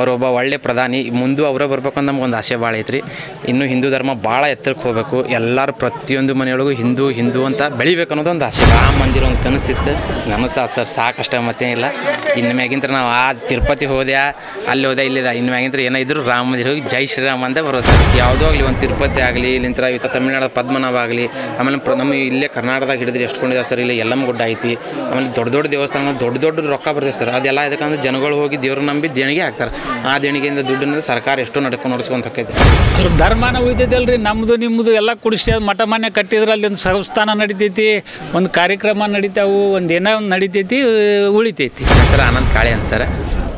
ಅವರೊಬ್ಬ ಒಳ್ಳೆ ಪ್ರಧಾನಿ ಮುಂದೆ ಅವರೇ ಬರ್ಬೇಕಂತ ನಮ್ಗೊಂದು ಆಸೆ ಭಾಳ ಐತ್ರಿ. ಇನ್ನೂ ಹಿಂದೂ ಧರ್ಮ ಭಾಳ ಎತ್ತರಕ್ಕೆ ಹೋಗಬೇಕು, ಎಲ್ಲರೂ ಪ್ರತಿಯೊಂದು ಮನೆಯೊಳಗೂ ಹಿಂದೂ ಹಿಂದೂ ಅಂತ ಬೆಳಿಬೇಕು ಅನ್ನೋದೊಂದು ಆಸೆ. ರಾಮ ಮಂದಿರ ಒಂದು ಕನಸಿತ್ತು, ನನಗೆ ಸರ್ ಸಾಕಷ್ಟೇ ಮತ್ತೇನಿಲ್ಲ. ಇನ್ನು ಮ್ಯಾಗಿಂತ ನಾವು ಆ ತಿರುಪತಿ ಹೋದೆ, ಅಲ್ಲಿ ಹೋದೆ, ಇಲ್ಲಿದೆ, ಇನ್ನು ಮ್ಯಾಗಿಂತ ಏನಾದ್ರು ರಾಮ ಮಂದಿರ ಹೋಗಿ ಜೈ ಶ್ರೀರಾಮ್ ಅಂತ ಬರೋದು ಸರ್. ಯಾವುದೋ ಆಗಲಿ, ಒಂದು ತಿರುಪತಿ ಆಗಲಿ, ಇಲ್ಲಿಂದ ತಮಿಳ್ನಾಡು ಪದ್ಮನಾಭ ಆಗಲಿ, ಆಮೇಲೆ ನಮ್ಮ ಇಲ್ಲೇ ಕರ್ನಾಟಕದಾಗ ಹಿಡಿದ್ರೆ ಎಷ್ಟು ಕೊಂಡಿದ್ದಾವೆ ಸರ್. ಇಲ್ಲಿ ಯಲ್ಲಮ್ಮ ಗುಡ್ಡ ಐತಿ, ಆಮೇಲೆ ದೊಡ್ಡ ದೊಡ್ಡ ದೇವಸ್ಥಾನ, ದೊಡ್ಡ ದೊಡ್ಡ ರೊಕ್ಕ ಬರ್ತದೆ ಸರ್. ಅದೆಲ್ಲ ಇದಕ್ಕಂದ್ರೆ ಜನಗಳು ಹೋಗಿ ದೇವ್ರು ನಂಬಿ ದೇಣಿಗೆ ಹಾಕ್ತಾರೆ. ಆ ದೇಣಿಗೆಯಿಂದ ದುಡ್ಡನ್ನ ಸರ್ಕಾರ ಎಷ್ಟೋ ನಡೆಸ್ಕೊಂಡು ಹೋಗ್ತೈತೆ. ಧರ್ಮನ ಉಳಿತೈತಲ್ರಿ, ನಮ್ಮದು ನಿಮ್ಮದು ಎಲ್ಲ ಕುಡಿಸಿ ಮಠ ಮನೆ ಕಟ್ಟಿದ್ರೆ ಅಲ್ಲಿ ಒಂದು ಸಂಸ್ಥಾನ ನಡಿತೈತಿ, ಒಂದು ಕಾರ್ಯಕ್ರಮ ನಡೀತಾವು, ಒಂದು ಏನೋ ಒಂದು ನಡಿತೈತಿ, ಉಳಿತೈತಿ. ಸರ್ ಆನಂದ್ ಕಾಳೆ ಅಂತ ಸರ್,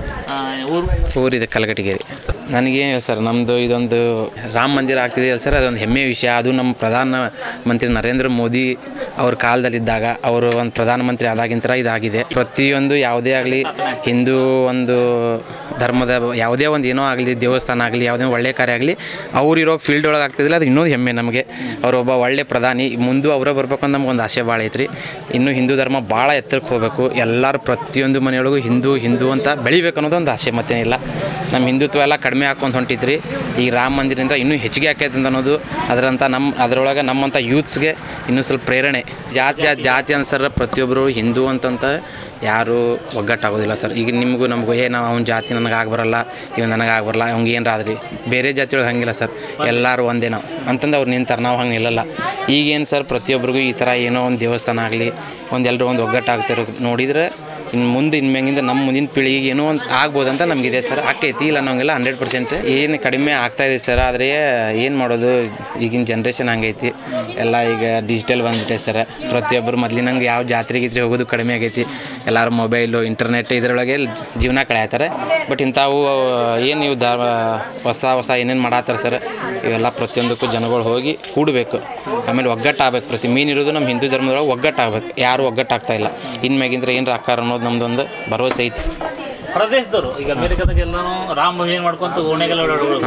ಊರಿದೆ ಕಲಗಟ್ಟಿಗೇರಿ. ನನಗೇನಿಲ್ಲ ಸರ್, ನಮ್ಮದು ಇದೊಂದು ರಾಮ ಮಂದಿರ ಆಗ್ತಿದೆಯಲ್ಲ ಸರ್, ಅದೊಂದು ಹೆಮ್ಮೆಯ ವಿಷಯ. ಅದು ನಮ್ಮ ಪ್ರಧಾನ ಮಂತ್ರಿ ನರೇಂದ್ರ ಮೋದಿ ಅವ್ರ ಕಾಲದಲ್ಲಿದ್ದಾಗ, ಅವರು ಒಂದು ಪ್ರಧಾನಮಂತ್ರಿ ಆದಾಗಿಂತ ಇದಾಗಿದೆ. ಪ್ರತಿಯೊಂದು ಯಾವುದೇ ಆಗಲಿ, ಹಿಂದೂ ಒಂದು ಧರ್ಮದ ಯಾವುದೇ ಒಂದು ಏನೋ ಆಗಲಿ, ದೇವಸ್ಥಾನ ಆಗಲಿ, ಯಾವುದೇ ಒಳ್ಳೆ ಕಾರ್ಯ ಆಗಲಿ, ಅವರಿರೋ ಫೀಲ್ಡ್ ಒಳಗೆ ಆಗ್ತಿದ್ದಿಲ್ಲ, ಅದು ಇನ್ನೂ ಹೆಮ್ಮೆ ನಮಗೆ. ಅವರೊಬ್ಬ ಒಳ್ಳೆ ಪ್ರಧಾನಿ ಮುಂದೆ ಅವರೇ ಬರ್ಬೇಕು ಅಂತ ನಮ್ಗೊಂದು ಆಸೆ ಭಾಳ ಐತ್ರಿ. ಇನ್ನೂ ಹಿಂದೂ ಧರ್ಮ ಭಾಳ ಎತ್ತರಕ್ಕೆ ಹೋಗಬೇಕು, ಎಲ್ಲರೂ ಪ್ರತಿಯೊಂದು ಮನೆಯೊಳಗೂ ಹಿಂದೂ ಹಿಂದೂ ಅಂತ ಬೆಳಿಬೇಕು ಅನ್ನೋದೊಂದು ಆಸೆ, ಮತ್ತೇನಿಲ್ಲ. ನಮ್ಮ ಹಿಂದುತ್ವ ಎಲ್ಲ ಕಡಿಮೆ ಹಾಕ್ಕೊಂಡು ಹೊಂಟಿದ್ರಿ. ಈ ರಾಮ ಮಂದಿರದಿಂದ ಇನ್ನೂ ಹೆಚ್ಚಿಗೆ ಆಕೈತೆ ಅಂತ ಅನ್ನೋದು ಅದರೊಳಗೆ ನಮ್ಮಂಥ ಯೂತ್ಸ್ಗೆ ಇನ್ನೂ ಸ್ವಲ್ಪ ಪ್ರೇರಣೆ. ಜಾತಿ ಅನ್ಸರ ಪ್ರತಿಯೊಬ್ಬರು ಹಿಂದೂ ಅಂತಂತ ಯಾರೂ ಒಗ್ಗಟ್ಟಾಗೋದಿಲ್ಲ ಸರ್. ಈಗ ನಿಮಗೂ ನಮಗೂ ನಾವು ಅವ್ನ ಜಾತಿ ನನಗೆ ಆಗ್ಬರಲ್ಲ, ಇವ್ ನನಗೆ ಆಗ್ಬರಲ್ಲ, ಅವ್ನಿಗೆ ಏನಾದ್ರಿ ಬೇರೆ ಜಾತಿಯೊಳಗೆ ಹಂಗಿಲ್ಲ ಸರ್, ಎಲ್ಲರೂ ಒಂದೇ ನಾವು ಅಂತಂದು ಅವ್ರು ನಿಂತಾರೆ, ನಾವು ಹಂಗೆ ನಿಲ್ಲಲ್ಲ. ಈಗೇನು ಸರ್, ಪ್ರತಿಯೊಬ್ಬರಿಗೂ ಈ ಥರ ಏನೋ ಒಂದು ದೇವಸ್ಥಾನ ಆಗಲಿ, ಎಲ್ಲರೂ ಒಂದು ಒಗ್ಗಟ್ಟಾಗ್ತಿರೋ ನೋಡಿದರೆ ಇನ್ನು ಮುಂದೆ ಮ್ಯಾಗಿಂದ ನಮ್ಮ ಮುಂದಿನ ಪೀಳಿಗೆಗೆ ಏನೋ ಒಂದು ಆಗ್ಬೋದಂತ ನಮಗಿದೆ ಸರ್. ಆಕೈತಿ ಇಲ್ಲ ನಮಗೆಲ್ಲ 100% ಏನು ಕಡಿಮೆ ಆಗ್ತಾಯಿದೆ ಸರ್. ಆದರೆ ಏನು ಮಾಡೋದು, ಈಗಿನ ಜನ್ರೇಷನ್ ಹಂಗೈತಿ, ಎಲ್ಲ ಈಗ ಡಿಜಿಟಲ್ ಬಂದ್ಬಿಟ್ಟೆ ಸರ್. ಪ್ರತಿಯೊಬ್ಬರು ಮೊದಲಿನಂಗೆ ಯಾವ ಜಾತ್ರೆಗಿದ್ರೆ ಹೋಗೋದು ಕಡಿಮೆ ಆಗೈತಿ. ಎಲ್ಲರೂ ಮೊಬೈಲು, ಇಂಟರ್ನೆಟ್ ಇದರೊಳಗೆ ಜೀವನ ಕಳೆಯತ್ತಾರೆ. ಬಟ್ ಇಂಥವು ಏನು ನೀವು ಹೊಸ ಏನೇನು ಮಾಡತ್ತಾರೆ ಸರ್, ಇವೆಲ್ಲ ಪ್ರತಿಯೊಂದಕ್ಕೂ ಜನಗಳು ಹೋಗಿ ಕೂಡಬೇಕು, ಆಮೇಲೆ ಒಗ್ಗಟ್ಟಾಗಬೇಕು. ಪ್ರತಿ ಮೀನಿರೋದು ನಮ್ಮ ಹಿಂದೂ ಧರ್ಮದೊಳಗೆ ಒಗ್ಗಟ್ಟಾಗಬೇಕು. ಯಾರೂ ಒಗ್ಗಟ್ಟಾಗ್ತಾ ಇಲ್ಲ. ಇನ್ನು ಮ್ಯಾಗಿಂದ್ರೆ ಏನು ಆಕಾರ ಅನ್ನೋದು ನಮ್ದೊಂದು ಭರವಸೆ ಐತಿ. ಪ್ರದೇಶದವರು ಈಗ ಅಮೆರಿಕದಾಗ ಎಲ್ಲರೂ ರಾಮ ಭಜನೆ ಮಾಡ್ಕೊಂತ ಓಣೆಗೆಲ್ಲ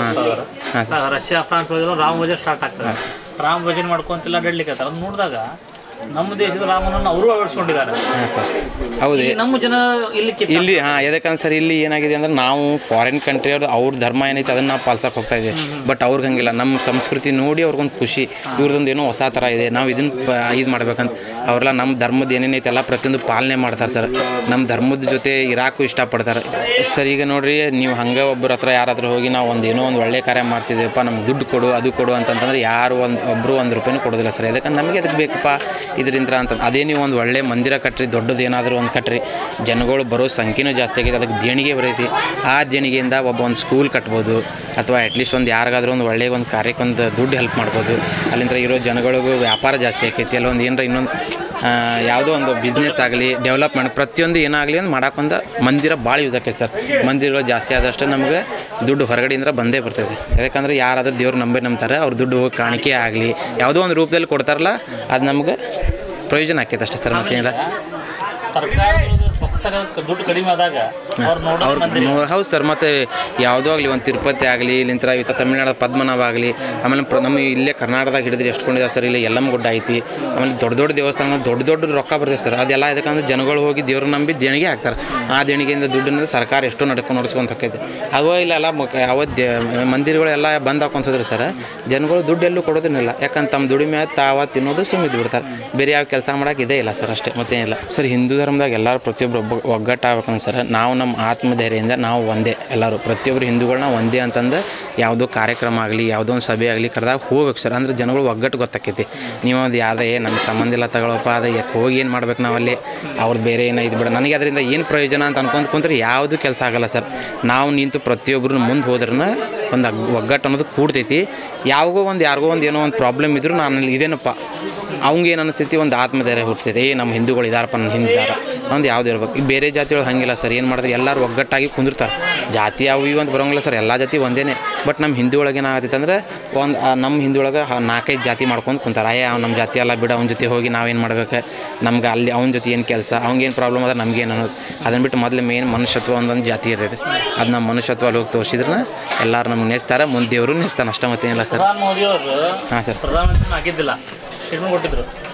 ರಷ್ಯಾ ಫ್ರಾನ್ಸ್ ಹೋದ್ರೆ ರಾಮ ಭಜನೆ ಸ್ಟಾರ್ಟ್ ಆಗ್ತದೆ. ರಾಮ ಭಜನೆ ಮಾಡ್ಕೊಂತೆಲ್ಲ ಅಡ್ಲಿಕ್ಕೆ ಅದು ನೋಡಿದಾಗ ನಮ್ಮ ದೇಶದ ರಾಮನನ್ನು ಅವರು ಅಳವಡಿಸ್ಕೊಂಡಿದ್ದಾರೆ. ಹಾಂ ಸರ್, ಹೌದು. ನಮ್ಮ ಜನ ಇಲ್ಲಿ ಯಾಕಂದ್ರೆ ಸರ್, ಇಲ್ಲಿ ಏನಾಗಿದೆ ಅಂದ್ರೆ ನಾವು ಫಾರಿನ್ ಕಂಟ್ರಿ ಅವ್ರ ಧರ್ಮ ಏನೈತೆ ಅದನ್ನು ನಾವು ಪಾಲ್ಸಕ್ಕೆ ಹೋಗ್ತಾ ಇದ್ದೀವಿ. ಬಟ್ ಅವ್ರಿಗೆ ಹಂಗಿಲ್ಲ. ನಮ್ಮ ಸಂಸ್ಕೃತಿ ನೋಡಿ ಅವ್ರಿಗೊಂದು ಖುಷಿ, ಇವ್ರದ್ದೊಂದು ಏನೋ ಹೊಸ ಥರ ಇದೆ, ನಾವು ಇದನ್ನು ಇದು ಮಾಡ್ಬೇಕಂತ ಅವರೆಲ್ಲ ನಮ್ಮ ಧರ್ಮದ ಏನೇನೈತೆ ಎಲ್ಲ ಪ್ರತಿಯೊಂದು ಪಾಲನೆ ಮಾಡ್ತಾರೆ ಸರ್. ನಮ್ಮ ಧರ್ಮದ ಜೊತೆ ಇರಾಕು ಇಷ್ಟಪಡ್ತಾರೆ ಸರ್. ಈಗ ನೋಡಿರಿ, ನೀವು ಹಂಗೆ ಒಬ್ಬರ ಹತ್ರ ಯಾರಾದ್ರೂ ಹೋಗಿ ನಾವು ಏನೋ ಒಂದು ಒಳ್ಳೆ ಕಾರ್ಯ ಮಾಡ್ತಿದ್ದೀವಪ್ಪ, ನಮ್ಗೆ ದುಡ್ಡು ಕೊಡು, ಅದು ಕೊಡು ಅಂತಂತಂದ್ರೆ ಯಾರು ಒಬ್ಬರು 1 ರೂಪಾಯಿನೂ ಕೊಡೋದಿಲ್ಲ ಸರ್. ಯಾಕಂದ್ರೆ ನಮಗೆ ಅದಕ್ಕೆ ಬೇಕಪ್ಪ ಇದರಿಂದ ಅಂತ. ಅದೇ ನೀವು ಒಂದು ಒಳ್ಳೆ ಮಂದಿರ ಕಟ್ಟ್ರಿ, ದೊಡ್ಡದು ಏನಾದರೂ ಒಂದು ಕಟ್ಟ್ರಿ, ಜನಗಳು ಬರೋ ಸಂಖ್ಯೆನೂ ಜಾಸ್ತಿ ಆಗಿದೆ, ಅದಕ್ಕೆ ದೇಣಿಗೆ ಬರೈತಿ. ಆ ದೇಣಿಗೆಯಿಂದ ಒಂದು ಸ್ಕೂಲ್ ಕಟ್ಬೋದು, ಅಥವಾ ಅಟ್ಲೀಸ್ಟ್ ಒಂದು ಯಾರಿಗಾದ್ರೂ ಒಂದು ಒಳ್ಳೆಯ ಒಂದು ಕಾರ್ಯಕ್ಕೊಂದು ದುಡ್ಡು ಹೆಲ್ಪ್ ಮಾಡ್ಬೋದು. ಅಲ್ಲಿಂದ ಇರೋ ಜನಗಳಿಗೂ ವ್ಯಾಪಾರ ಜಾಸ್ತಿ ಆಕೈತಿ. ಅಲ್ಲ ಒಂದು ಏನರ ಇನ್ನೊಂದು ಯಾವುದೋ ಒಂದು ಬಿಸ್ನೆಸ್ ಆಗಲಿ, ಡೆವಲಪ್ಮೆಂಟ್ ಪ್ರತಿಯೊಂದು ಏನಾಗಲಿ ಒಂದು ಮಾಡೋಕ್ಕೊಂದು ಮಂದಿರ ಭಾಳ ಯೂಸ್ ಆಕೈತೆ ಸರ್. ಮಂದಿರಗಳು ಜಾಸ್ತಿ ಆದಷ್ಟು ನಮಗೆ ದುಡ್ಡು ಹೊರಗಡೆಯಿಂದ ಬಂದೇ ಬರ್ತದೆ. ಯಾಕಂದರೆ ಯಾರಾದರೂ ದೇವ್ರು ನಂಬ್ತಾರೆ, ಅವ್ರ ದುಡ್ಡು ಹೋಗಿ ಕಾಣಿಕೆ ಆಗಲಿ ಯಾವುದೋ ಒಂದು ರೂಪದಲ್ಲಿ ಕೊಡ್ತಾರಲ್ಲ, ಅದು ನಮ್ಗೆ ಪ್ರಯೋಜನ ಆಕೈತೆ ಅಷ್ಟೇ ಸರ್, ಮತ್ತೇನಿಲ್ಲ. ದುಡ್ಡು ಕಡಿಮೆ ಆದಾಗ ಹೌದು ಸರ್. ಮತ್ತು ಯಾವುದೋ ಆಗಲಿ, ಒಂದು ತಿರುಪತಿ ಆಗಲಿ, ಇಲ್ಲಿಂದ ತಮಿಳ್ನಾಡು ಪದ್ಮನಾಭ ಆಗಲಿ, ಆಮೇಲೆ ನಮ್ಮ ಇಲ್ಲೇ ಕರ್ನಾಟಕದಾಗ ಹಿಡಿದ್ರೆ ಎಷ್ಟು ಕೊಂಡಿದ್ದಾವೆ ಸರ್. ಇಲ್ಲಿ ಯಲ್ಲಮ್ಮ ಗುಡ್ಡ ಐತಿ, ಆಮೇಲೆ ದೊಡ್ಡ ದೊಡ್ಡ ದೇವಸ್ಥಾನ, ದೊಡ್ಡ ದೊಡ್ಡ ರೊಕ್ಕ ಬರ್ತದೆ ಸರ್. ಅದೆಲ್ಲ ಇದಕ್ಕಂದ್ರೆ ಜನಗಳು ಹೋಗಿ ದೇವ್ರು ನಂಬಿ ದೇಣಿಗೆ ಹಾಕ್ತಾರೆ. ಆ ದೇಣಿಗೆಯಿಂದ ದುಡ್ಡನ್ನ ಸರ್ಕಾರ ಎಷ್ಟೋ ನಡೆಸ್ಕೊಂಡು ಹೋಗ್ತೈತೆ. ಅವೋ ಇಲ್ಲೆಲ್ಲ ಅವತ್ತು ಮಂದಿರಗಳೆಲ್ಲ ಬಂದು ಹಾಕೊಂಡು ಹೋದ್ರೆ ಸರ್, ಜನಗಳು ದುಡ್ಡು ಎಲ್ಲೂ ಕೊಡೋದಿಲ್ಲ. ಯಾಕಂದ್ರೆ ತಮ್ಮ ದುಡಿಮೆ ತಾವ ತಿನ್ನೋದು ಸುಮ್ಮಿದ್ದು ಬಿಡ್ತಾರೆ. ಬೇರೆ ಯಾವ ಕೆಲಸ ಮಾಡೋಕೆ ಇದೇ ಇಲ್ಲ ಸರ್, ಅಷ್ಟೇ ಮತ್ತೇನಿಲ್ಲ ಸರ್. ಹಿಂದೂ ಧರ್ಮದಾಗ ಎಲ್ಲರೂ ಪ್ರತಿಯೊಬ್ಬರು ಒಗ್ಗಟ್ಟಾಗಬೇಕಂದ್ರೆ ಸರ್, ನಾವು ನಮ್ಮ ಆತ್ಮಧೈರ್ಯದಿಂದ ನಾವು ಒಂದೇ, ಎಲ್ಲರೂ ಪ್ರತಿಯೊಬ್ಬರು ಹಿಂದೂಗಳನ್ನ ಒಂದೇ ಅಂತಂದು ಯಾವುದೋ ಕಾರ್ಯಕ್ರಮ ಆಗಲಿ, ಯಾವುದೋ ಒಂದು ಸಭೆ ಆಗಲಿ ಕರೆದಾಗ ಹೋಗ್ಬೇಕು ಸರ್. ಅಂದ್ರೆ ಜನಗಳು ಒಗ್ಗಟ್ಟು ಗೊತ್ತಾಕೈತಿ. ನೀವು ಅದು ಯಾವುದೇ ನಮ್ಮ ಸಂಬಂಧ ಇಲ್ಲ ತಗೊಳಪ್ಪ, ಅದು ಹೋಗಿ ಏನು ಮಾಡ್ಬೇಕು ನಾವಲ್ಲಿ, ಅವ್ರದ್ದು ಬೇರೆ ಏನೋ ಇದು ಬಿಡ, ನನಗೆ ಅದರಿಂದ ಏನು ಪ್ರಯೋಜನ ಅಂತ ಅನ್ಕೊಂಡು ಕುಂತ್ರೆ ಯಾವುದೂ ಕೆಲಸ ಆಗಲ್ಲ ಸರ್. ನಾವು ನಿಂತು ಪ್ರತಿಯೊಬ್ಬರು ಮುಂದೆ ಹೋದ್ರೂ ಒಂದು ಒಗ್ಗಟ್ಟು ಅನ್ನೋದು ಕೂಡ್ತೈತಿ. ಯಾರಿಗೋ ಒಂದು ಏನೋ ಒಂದು ಪ್ರಾಬ್ಲಮ್ ಇದ್ದರೂ ನಾನು ಇದೇನಪ್ಪ, ಅವ್ಗೇನು ಅನಿಸ್ತೈತಿ, ಒಂದು ಆತ್ಮಧೈರ್ಯ ಹುಡ್ತೈತೆ. ನಮ್ಮ ಹಿಂದೂಗಳು ಇದಾರಪ್ಪ, ನನ್ನ ಹಿಂದಿದಾರ ಒಂದು ಯಾವ್ದು ಇರ್ಬೇಕು. ಈ ಬೇರೆ ಜಾತಿಯೊಳಗೆ ಹಂಗಿಲ್ಲ ಸರ್. ಏನು ಮಾಡ್ತಾರೆ, ಎಲ್ಲರೂ ಒಗ್ಗಟ್ಟಾಗಿ ಕುಂದಿರ್ತಾರೆ. ಜಾತಿ ಅವು ಇವು ಅಂತ ಬರೋಂಗಿಲ್ಲ ಸರ್, ಎಲ್ಲ ಜಾತಿ ಒಂದೇ. ಬಟ್ ನಮ್ಮ ಹಿಂದೂ ಒಳಗೆ ಏನಾಗತ್ತೈತೆ ಅಂದರೆ, ನಮ್ಮ ಹಿಂದೂ ಒಳಗೆ 4-5 ಜಾತಿ ಮಾಡ್ಕೊಂಡು ಕುಂತಾರೆ. ಅವ್ನು ನಮ್ಮ ಜಾತಿ ಎಲ್ಲ ಬಿಡು, ಅವ್ನ ಜೊತೆ ಹೋಗಿ ನಾವೇನು ಮಾಡ್ಬೇಕು, ನಮ್ಗೆ ಅಲ್ಲಿ ಅವ್ನ ಜೊತೆ ಏನು ಕೆಲಸ, ಅವ್ನಿಗೇನು ಪ್ರಾಬ್ಲಮ್ ಅದ, ನಮಗೇನು ಅನ್ನೋದು. ಅದನ್ನು ಬಿಟ್ಟು ಮೊದಲು ಮೇನ್ ಮನುಷ್ಯತ್ವ ಒಂದೊಂದು ಜಾತಿ ಇರ್ತೈತೆ. ಅದು ನಮ್ಮ ಮನುಷ್ಯತ್ವ ಅಲ್ಲಿ ಹೋಗಿ ತೋರಿಸಿದ್ರೆ ಎಲ್ಲರೂ ನಮ್ಗೆ ನೆಸ್ತಾರೆ, ಮುಂದೆ ದೇವರು ನೆಸ್ತಾನೆ, ಅಷ್ಟೇ ಮತ್ತೇನಿಲ್ಲ ಸರ್. ಪ್ರಧಾನಿ ಮೋದಿ ಅವರು ಹಾಂ ಸರ್, ಪ್ರಧಾನಮಂತ್ರಿ ಆಗಿದ್ದಿಲ್ಲ, ಕೊಟ್ಟಿದ್ರು.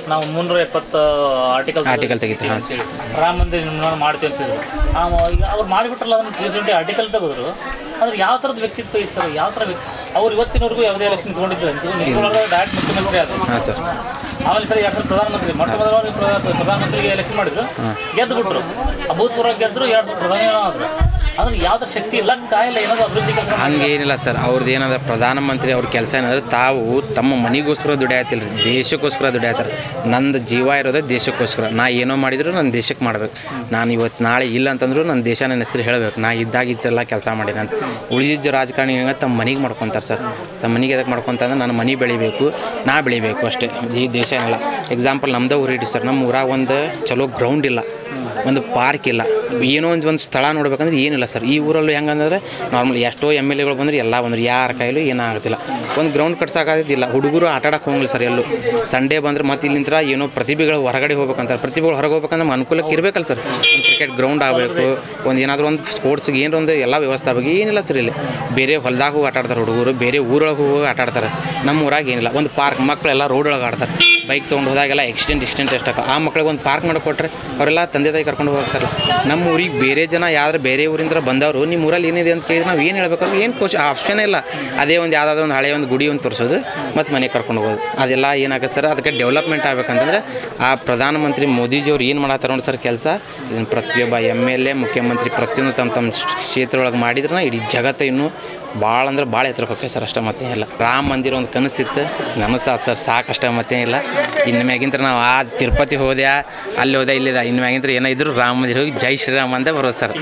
ನಾವು 370 ಆರ್ಟಿಕಲ್ ತೆಗಿತು. ಹಾಂ ರಾಮ ಮಂದಿರ ನಿರ್ಮಾಣ ಮಾಡ್ತೀವಿ ಅಂತಿದ್ರು. ಈಗ ಅವ್ರು ಮಾಡಿಬಿಟ್ರಲ್ಲ ಅದನ್ನು 370 ಆರ್ಟಿಕಲ್ ತೆಗೆದ್ರು. ಅಂದ್ರೆ ಯಾವ ಥರದ ವ್ಯಕ್ತಿತ್ವ ಇತ್ತು ಸರ್? ಯಾವ ಥರ ವ್ಯಕ್ತಿ ಅವ್ರು ಇವತ್ತಿನವರೆಗೂ ಯಾವುದೇ ಎಲೆಕ್ಷನ್ ನಿಂತ್ಕೊಂಡಿದ್ದಿಲ್ಲ. ಡೈರೆಕ್ಟ್ ಮುಖ್ಯಮಂತ್ರಿ ಆದರು. ಹಾಂ ಸರ್. ಆಮೇಲೆ ಸರ್ 2 ಸಲ ಪ್ರಧಾನಮಂತ್ರಿ, ಮೊಟ್ಟ ಮೊದಲವಾಗಿ ಪ್ರಧಾನಮಂತ್ರಿಗೆ ಎಲೆಕ್ಷನ್ ಮಾಡಿದ್ರು, ಗೆದ್ದು ಬಿಟ್ರು. ಅಭೂತಪೂರ್ವ ಗೆದ್ದರು, 2 ಸಲ ಪ್ರಧಾನಿ ಆದರು. ಅದನ್ನು ಯಾವ ಥರ ಶಕ್ತಿ ಇಲ್ಲ, ಕಾಯಿಲ್ಲ, ಏನಾದರೂ ಅಭಿವೃದ್ಧಿ ಕೆಲಸ ಹಂಗೇನಿಲ್ಲ ಸರ್. ಅವ್ರದ್ದು ಏನಂದ್ರೆ ಪ್ರಧಾನಮಂತ್ರಿ ಅವ್ರ ಕೆಲಸ ಏನಂದ್ರೆ ತಾವು ತಮ್ಮ ಮನೆಗೋಸ್ಕರ ದುಡಿಯಾತಿಲ್ಲ ರೀ, ದೇಶಕ್ಕೋಸ್ಕರ ದುಡಿಯಾತಾರೆ. ನಂದು ಜೀವ ಇರೋದೇ ದೇಶಕ್ಕೋಸ್ಕರ. ನಾ ಏನೋ ಮಾಡಿದ್ರು ನನ್ನ ದೇಶಕ್ಕೆ ಮಾಡ್ಬೇಕು. ನಾನು ಇವತ್ತು ನಾಳೆ ಇಲ್ಲ ಅಂತಂದ್ರು ನನ್ನ ದೇಶ ನನ್ನ ಹೆಸರು ಹೇಳಬೇಕು. ನಾ ಇದ್ದಾಗಿತ್ತೆಲ್ಲ ಕೆಲಸ ಮಾಡಿದೆ ಅಂತ. ಉಳಿದಿದ್ದ ರಾಜಕಾರಣಿ ಹೆಂಗೆ ತಮ್ಮ ಮನೆಗೆ ಮಾಡ್ಕೊತಾರೆ ಸರ್. ತಮ್ಮ ಮನೆಗೆ ಎದಕ್ಕೆ ಮಾಡ್ಕೊತಂದ್ರೆ ನನ್ನ ಮನೆ ಬೆಳಿಬೇಕು, ನಾ ಬೆಳಿಬೇಕು ಅಷ್ಟೇ. ಈ ದೇಶ ಏನಿಲ್ಲ. ಎಕ್ಸಾಂಪಲ್ ನಮ್ಮದೇ ಊರು ಇಟ್ಟು ಸರ್, ನಮ್ಮ ಊರಾಗ ಒಂದು ಚಲೋ ಗ್ರೌಂಡ್ ಇಲ್ಲ, ಒಂದು ಪಾರ್ಕ್ ಇಲ್ಲ, ಏನೋ ಒಂದು ಸ್ಥಳ ನೋಡ್ಬೇಕಂದ್ರೆ ಏನಿಲ್ಲ ಸರ್. ಈ ಊರಲ್ಲೂ ಹೆಂಗಂದ್ರೆ ನಾರ್ಮಲ್ ಎಷ್ಟೋ MLAಗಳು ಬಂದ್ರೆ ಎಲ್ಲ ಬಂದ್ರೆ ಯಾರ ಕೈಲೂ ಏನಾಗೋದಿಲ್ಲ. ಒಂದು ಗ್ರೌಂಡ್ ಕಟ್ಸೋಕ್ಕಾಗೋದಿಲ್ಲ. ಹುಡುಗರು ಆಟ ಆಡೋಕೆ ಹೋಗಲ್ಲ ಸರ್ ಎಲ್ಲೂ. ಸಂಡೇ ಬಂದರೆ ಮತ್ತೆ ಇಲ್ಲಿಂದ ಏನೋ ಪ್ರತಿಭೆಗಳು ಹೊರಗಡೆ ಹೋಗ್ಬೇಕಂತಾರೆ. ಪ್ರತಿಭೆಗಳು ಹೊರಗೆ ಹೋಗ್ಬೇಕಂದ್ರೆ ನಮ್ಮ ಅನುಕೂಲಕ್ಕೆ ಇರಬೇಕಲ್ಲ ಸರ್. ಒಂದು ಕ್ರಿಕೆಟ್ ಗ್ರೌಂಡ್ ಆಗಬೇಕು, ಒಂದು ಏನಾದರೂ ಒಂದು ಸ್ಪೋರ್ಟ್ಸ್ಗೆ ಏನೋ ಒಂದು ಎಲ್ಲ ವ್ಯವಸ್ಥೆ ಆಗಬೇಕು. ಏನಿಲ್ಲ ಸರ್ ಇಲ್ಲಿ. ಬೇರೆ ಹೊಲದಾಗ ಹೋಗಿ ಆಟ ಆಡ್ತಾರೆ ಹುಡುಗರು, ಬೇರೆ ಊರೊಳಗೆ ಹೋಗಿ ಆಟ ಆಡ್ತಾರೆ. ನಮ್ಮ ಊರಾಗ ಏನಿಲ್ಲ. ಒಂದು ಪಾರ್ಕ್, ಮಕ್ಕಳೆಲ್ಲ ರೋಡೊಳಗೆ ಆಡ್ತಾರೆ. ಬೈಕ್ ತೊಗೊಂಡು ಹೋದಾಗೆಲ್ಲ ಎಕ್ಸಿಡೆಂಟ್ ಎಷ್ಟಾಗ. ಆ ಮಕ್ಳಿಗೆ ಒಂದು ಪಾರ್ಕ್ ಮಾಡಿಕೊಟ್ರೆ ಅವರೆಲ್ಲ ತಂದೆ ತಾಯಿ ಕರ್ಕೊಂಡು ಹೋಗ್ತಾರೆ. ನಮ್ಮ ಊರಿಗೆ ಬೇರೆ ಜನ ಯಾರು ಬೇರೆ ಊರಿಂದ ಬಂದವರು ನಿಮ್ಮ ಊರಲ್ಲಿ ಏನಿದೆ ಅಂತ ಕೇಳಿದ್ರೆ ನಾವು ಏನು ಹೇಳ್ಬೇಕು? ಏನು ಆಪ್ಷನೇ ಇಲ್ಲ. ಅದೇ ಒಂದು ಯಾವುದಾದ್ರೂ ಒಂದು ಹಳೆ ಒಂದು ಗುಡಿ ಒಂದು ತೋರಿಸೋದು, ಮತ್ತು ಮನೆಗೆ ಕರ್ಕೊಂಡು ಹೋಗೋದು. ಅದೆಲ್ಲ ಏನಾಗುತ್ತೆ ಸರ್. ಅದಕ್ಕೆ ಡೆವಲಪ್ಮೆಂಟ್ ಆಗ್ಬೇಕಂತಂದ್ರೆ ಆ ಪ್ರಧಾನಮಂತ್ರಿ ಮೋದಿಜಿಯವ್ರು ಏನು ಮಾಡತ್ತಾರ ನೋಡಿ ಸರ್ ಕೆಲಸ. ಇದನ್ನು ಪ್ರತಿಯೊಬ್ಬ MLA, ಮುಖ್ಯಮಂತ್ರಿ ಪ್ರತಿಯೊಂದು ತಮ್ಮ ಕ್ಷೇತ್ರ ಒಳಗೆ ಮಾಡಿದ್ರೆ ಇಡೀ ಜಗತ್ತು ಇನ್ನೂ ಭಾಳ ಅಂದ್ರೆ ಭಾಳ ಎತ್ತರಕ್ಕೆ ಹೋಗ್ತದೆ ಸರ್. ಅಷ್ಟೇ ಮತ್ತೇನಿಲ್ಲ. ರಾಮ ಮಂದಿರ ಒಂದು ಕನಸಿತ್ತು, ನನಸಾತ್ ಸರ್, ಸಾಕಷ್ಟೇ ಮತ್ತೇನಿಲ್ಲ. ಇನ್ನು ಮ್ಯಾಗಿಂತ ನಾವು ಆ ತಿರುಪತಿ ಹೋದೆ, ಅಲ್ಲಿ ಹೋದೆ, ಇಲ್ಲಿದೆ. ಇನ್ನು ಮ್ಯಾಗಿಂತ ಏನೋ ಇದ್ರು ರಾಮ ಮಂದಿರ ಹೋಗಿ ಜೈ ಶ್ರೀರಾಮ್ ಅಂತ ಬರೋದು ಸರ್.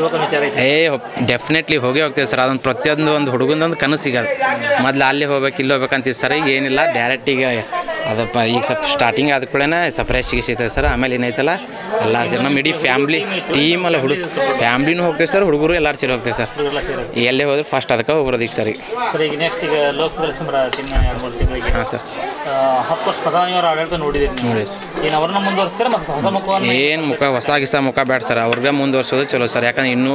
ಡೆಫಿನೆಟ್ಲಿ ಹೋಗ್ತೇವೆ ಸರ್. ಅದೊಂದು ಪ್ರತಿಯೊಂದು ಒಂದು ಹುಡುಗಂದೊಂದು ಕನಸು ಸಿಗೋದು. ಮೊದಲು ಅಲ್ಲಿ ಹೋಗ್ಬೇಕು, ಇಲ್ಲಿ ಹೋಗ್ಬೇಕಂತಿದ್ದು ಸರ್. ಈಗ ಏನಿಲ್ಲ, ಡೈರೆಕ್ಟ್ ಈಗ ಅದಪ್ಪ ಈಗ ಸ್ವಲ್ಪ ಸ್ಟಾರ್ಟಿಂಗ್ ಆದ ಕೂಡ ಸಪ್ರೇಟ್ ಸಿಗ್ತದೆ ಸರ್. ಆಮೇಲೆ ಏನೈತಲ್ಲ ಎಲ್ಲರೂ ಸೇರಿ ನಮ್ಮ ಇಡೀ ಫ್ಯಾಮ್ಲಿ ಟೀಮಲ್ಲ ಫ್ಯಾಮ್ಲಿನೂ ಹೋಗ್ತೇವೆ ಸರ್, ಹುಡುಗರು ಎಲ್ಲರೂ ಸೇರಿ ಹೋಗ್ತೇವೆ ಸರ್. ಎಲ್ಲೇ ಹೋದ್ರೆ ಫಸ್ಟ್ ಅದಕ್ಕೆ ಹೋಗ್ಬರೋದು ಈಗ ಸರ್. ಈಗ ನೆಕ್ಸ್ಟ್ ಈಗ ಲೋಕಸಭಾ ಎಲೆಕ್ಷನ್ ಹಾಂ ಸರ್. 10 ವರ್ಷ ಪ್ರಧಾನಿಯವರ ಆಡಳಿತ ನೋಡಿದ್ದೀರಿ ನೋಡಿ. ಏನು ಅವ್ರನ್ನ ಮುಂದುವರಿಸ್ತಾರೆ ಮತ್ತು ಹೊಸ ಮುಖವನ್ನು ಏನು ಹೊಸ ಮುಖ ಬೇಡ ಸರ್. ಅವ್ರಿಗೆ ಮುಂದುವರ್ಸೋದು ಚಲೋ ಸರ್. ಯಾಕಂದ್ರೆ ಇನ್ನೂ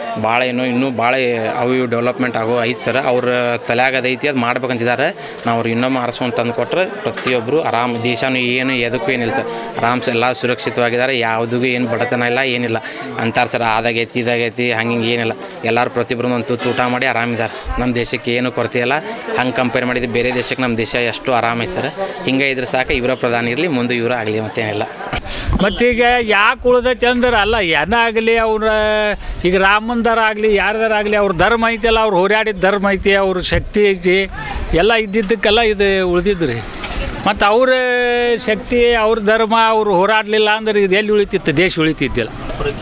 ಭಾಳ ಅವು ಇವು ಡೆವಲಪ್ಮೆಂಟ್ ಆಗೋ ಐತೆ ಸರ್. ಅವ್ರ ತಲೆಯಾಗದೈತಿ, ಅದು ಮಾಡ್ಬೇಕಂತಿದ್ದಾರೆ. ನಾವು ಅವ್ರು ಇನ್ನೊಮ್ಮೆ ಆರಿಸ್ಕೊಂಡು ತಂದು ಕೊಟ್ಟರೆ ಪ್ರತಿಯೊಬ್ಬರು ಆರಾಮ್, ದೇಶನೂ ಏನು ಎದಕ್ಕೂ ಏನಿಲ್ಲ ಸರ್. ಆರಾಮ್ಸೆ ಎಲ್ಲ ಸುರಕ್ಷಿತವಾಗಿದ್ದಾರೆ. ಯಾವುದಿಗೂ ಏನು ಬಡತನ ಇಲ್ಲ, ಏನಿಲ್ಲ ಅಂತಾರೆ ಸರ್. ಅದಾಗೈತಿ ಇದಾಗೈತಿ ಹಂಗೆ ಏನಿಲ್ಲ. ಎಲ್ಲರೂ ಪ್ರತಿಯೊಬ್ಬರು ಒಂದು ತುತ್ತು ಊಟ ಮಾಡಿ ಆರಾಮಿದ್ದಾರೆ. ನಮ್ಮ ದೇಶಕ್ಕೆ ಏನು ಕೊರತೆ ಇಲ್ಲ. ಹಂಗೆ ಕಂಪೇರ್ ಮಾಡಿದ್ದು ಬೇರೆ ದೇಶಕ್ಕೆ ನಮ್ಮ ದೇಶ ಎಷ್ಟು ಆರಾಮೈತೆ ಸರ್. ಹಿಂಗೆ ಇದ್ರೆ ಸಾಕು. ಇವರ ಪ್ರಧಾನಿ ಇರಲಿ, ಮುಂದೆ ಇವರ ಆಗಲಿ, ಮತ್ತೇನಿಲ್ಲ. ಮತ್ತೀಗ ಯಾಕೆ ಉಳ್ದೈತಿ ಅಂದ್ರೆ ಅಲ್ಲ ಏನಾಗಲಿ ಅವ್ರ ಈಗ ರಾಮಂದರ ಆಗಲಿ ಯಾರ್ದಾರ ಆಗಲಿ ಅವ್ರ ಧರ್ಮ ಐತಲ್ಲ, ಅವ್ರು ಹೋರಾಡಿದ ಧರ್ಮ ಐತಿ, ಅವ್ರ ಶಕ್ತಿ ಐತಿ, ಎಲ್ಲ ಇದ್ದಿದ್ದಕ್ಕೆಲ್ಲ ಇದು ಉಳಿದಿದ್ದು ರೀ. ಮತ್ತು ಅವ್ರ ಶಕ್ತಿ, ಅವ್ರ ಧರ್ಮ ಅವ್ರು ಹೋರಾಡಲಿಲ್ಲ ಅಂದ್ರೆ ಇದು ಎಲ್ಲಿ ಉಳಿತಿತ್ತು? ದೇಶ ಉಳಿತಿದ್ದಿಲ್ಲ.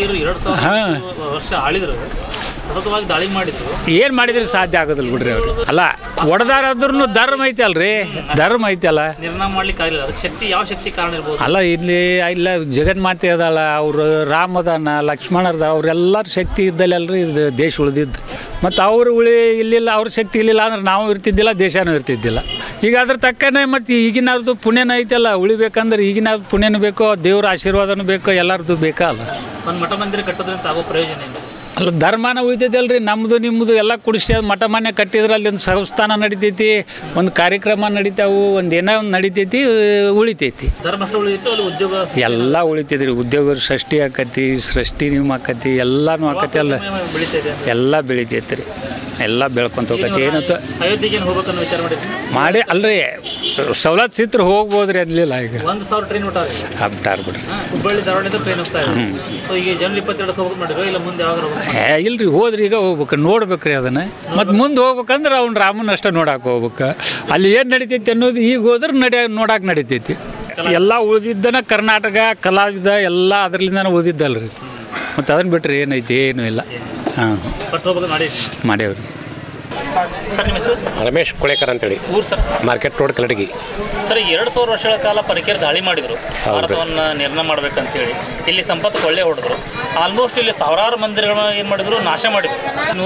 ಹಾಂ, ವರ್ಷ ಆಳಿದ್ರು, ಸತತವಾಗಿ ದಾಳಿ ಮಾಡಿದ್ರು. ಏನು ಮಾಡಿದ್ರೆ ಸಾಧ್ಯ ಆಗೋದಿಲ್ಲ ಬಿಡ್ರಿ ಅವರು. ಅಲ್ಲ ಹೊಡೆದಾರಾದ್ರೂ ಧರ್ಮ ಐತಲ್ರಿ, ಧರ್ಮ ಐತಲ್ಲ, ನಿರ್ಣಯ ಮಾಡ್ಲಿಕ್ಕೆ ಆಗಲಿಲ್ಲ. ಅದಕ್ಕೆ ಶಕ್ತಿ, ಯಾವ ಶಕ್ತಿ ಕಾರಣ ಇರ್ಬೋದು? ಅಲ್ಲ ಇಲ್ಲಿ ಇಲ್ಲ ಜಗನ್ಮಾತೆ ಅದಲ್ಲ, ಅವರು ರಾಮದಾನ, ಲಕ್ಷ್ಮಣರದ, ಅವರೆಲ್ಲರ ಶಕ್ತಿ ಇದ್ದಲ್ಲಲ್ರಿ ಇದು ದೇಶ ಉಳಿದಿದ್ದು. ಮತ್ತು ಅವರು ಇಲ್ಲಿಲ್ಲ, ಅವ್ರ ಶಕ್ತಿ ಇಲ್ಲಿಲ್ಲ ಅಂದ್ರೆ ನಾವು ಇರ್ತಿದ್ದಿಲ್ಲ, ದೇಶನೂ ಇರ್ತಿದ್ದಿಲ್ಲ. ಈಗ ಅದ್ರ ತಕ್ಕನೇ ಮತ್ತು ಈಗಿನವ್ರದ್ದು ಪುಣ್ಯನ ಐತಲ್ಲ, ಉಳಿಬೇಕಂದ್ರೆ ಈಗಿನವ್ರದ್ದು ಪುಣ್ಯನೂ ಬೇಕು, ದೇವ್ರ ಆಶೀರ್ವಾದನೂ ಬೇಕು, ಎಲ್ಲರದ್ದು ಬೇಕಲ್ಲ. ಒಂದು ಮಠ ಮಂದಿರ ಕಟ್ಟೋದ್ರಿಂದ ಆಗೋ ಪ್ರಯೋಜನ ಏನು? ಅಲ್ಲ ಧರ್ಮನ ಉಳಿತೈತಲ್ರಿ, ನಮ್ಮದು ನಿಮ್ಮದು ಎಲ್ಲ ಕುಡಿಸಿ ಮಠ ಮನೆ ಕಟ್ಟಿದ್ರೆ ಅಲ್ಲಿ ಒಂದು ಸಂಸ್ಥಾನ ನಡಿತೈತಿ, ಒಂದು ಕಾರ್ಯಕ್ರಮ ನಡೀತಾವು, ಒಂದು ಏನೋ ಒಂದು ನಡಿತೈತಿ, ಉಳಿತೈತಿ. ಧರ್ಮಸ್ಥಳ ಉಳಿತೈತಿ, ಅಲ್ಲಿ ಉದ್ಯೋಗ ಎಲ್ಲ ಉಳಿತೈತ್ರಿ. ಉದ್ಯೋಗ ಸೃಷ್ಟಿ ಆಕತಿ, ಸೃಷ್ಟಿ ನಿಮ್ಮ ಆಕತಿ, ಎಲ್ಲನೂ ಆಕತಿ, ಎಲ್ಲ ಬೆಳಿತೈತಿ ರೀ. ಎಲ್ಲ ಬೆಳ್ಕೊಂತ ಹೋಗತಿ. ಏನಂತ ಅಯೋಧ್ಯೆಗೆ ಹೋಗ್ಬೇಕನ್ನೋ ವಿಚಾರ ಮಾಡಿ ಅಲ್ರಿ ಸವಲತ್ತು ಸಿತ್ರ ಹೋಗ್ಬೋದ್ರಿ ಅನ್ಲಿಲ್ಲ. ಈಗ 1000 ಟ್ರೈನ್ ಬಿಟ್ಟಾರ ಬಿಡ್ರಿ. ಹುಬ್ಬಳ್ಳಿ ಧಾರವಾಡ ಟ್ರೈನ್ ಹೋಗ್ತಾ ಇದೆ. ಸೊ ಈಗ ಜನವರಿ 22 ಹೋಗ್ಬೇಕು ಮಾಡಿದ್ರು, ಇಲ್ಲ ಮುಂದೆ ಯಾವಾಗ ಇಲ್ರಿ ಹೋದ್ರಿ ಈಗ ಹೋಗ್ಬೇಕು, ನೋಡ್ಬೇಕ್ರಿ ಅದನ್ನ. ಮತ್ತು ಮುಂದೆ ಹೋಗ್ಬೇಕಂದ್ರೆ ಅವ್ನು ರಾಮನ ಅಷ್ಟ ನೋಡಕ್ಕೆ ಹೋಗ್ಬೇಕು. ಅಲ್ಲಿ ಏನು ನಡಿತೈತಿ ಅನ್ನೋದು ಈಗ ಹೋದ್ರೆ ನೋಡಕ್ಕೆ ನಡಿತೈತಿ. ಎಲ್ಲ ಉಳಿದಿದ್ದನ ಕರ್ನಾಟಕ ಕಲಾವಿದ ಎಲ್ಲ ಅದರಲ್ಲಿಂದ ಉಳಿದಿದ್ದಲ್ರಿ. ಮತ್ತು ಅದನ್ನ ಬಿಟ್ರೆ ಏನೈತಿ? ಏನೂ ಇಲ್ಲ. ಹಾಂ ಮಾಡ್ಯಾವ್ರಿ. ಸರ್ ನಿಮ್ಮ ಹೆಸರು? ರಮೇಶ್ ಕುಳೇಕರ್ ಅಂತೇಳಿ. ಊರು sir? Market road Kalaghatgi. Sir 2000 ವರ್ಷಗಳ ಕಾಲ ಪರಿಕೇರ್ ದಾಳಿ ಮಾಡಿದರು, ಭಾರತವನ್ನು ನಿರ್ಣಯ ಮಾಡ್ಬೇಕಂತೇಳಿ. ಇಲ್ಲಿ ಸಂಪತ್ತು ಕೊಳ್ಳೆ ಹೊಡೆದ್ರು. ಆಲ್ಮೋಸ್ಟ್ ಇಲ್ಲಿ ಸಾವಿರಾರು ಮಂದಿರಗಳನ್ನ ಏನು ಮಾಡಿದ್ರು, ನಾಶ ಮಾಡಿದ್ರು.